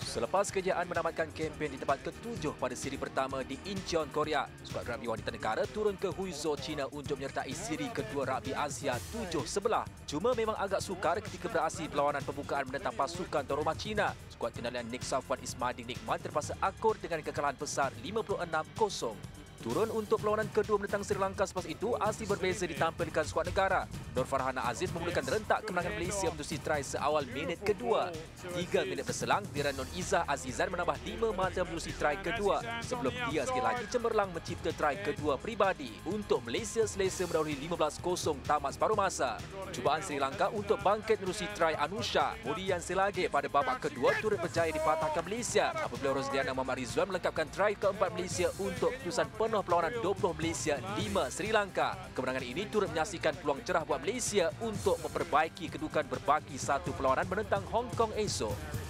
Selepas kejayaan menamatkan kempen di tempat ke-7 pada siri pertama di Incheon, Korea, skuad rugby wanita negara turun ke Huizhou, China untuk menyertai siri kedua rugby Asia 7 sebelah. Cuma memang agak sukar ketika beraksi perlawanan pembukaan menentang pasukan tuan rumah China. Skuad kendalian Nick Safwan Ismadin Nikman terpaksa akur dengan kekalahan besar 56-0. Turun untuk perlawanan kedua menentang Sri Lanka selepas itu, aksi berbeza ditampilkan skuad negara. Nur Farhana Aziz memulakan rentak kemenangan Malaysia menerusi try seawal minit kedua. 3 minit berselang, Dira Nur Izzah Azizan menambah 5 mata menerusi try kedua. Sebelum dia sekali lagi cemerlang mencipta try kedua pribadi untuk Malaysia selesa mendahului 15-0 tamat separuh masa. Cubaan Sri Lanka untuk bangkit menerusi try Anusha, kemudian selagi pada babak kedua turut berjaya dipatahkan Malaysia apabila Rosdiana Muhammad Rizwan melengkapkan try keempat Malaysia untuk keputusan penuh perlawanan 20 Malaysia 5 Sri Lanka. Kemenangan ini turut menyaksikan peluang cerah buat Malaysia untuk memperbaiki kedudukan berbaki satu perlawanan menentang Hong Kong esok.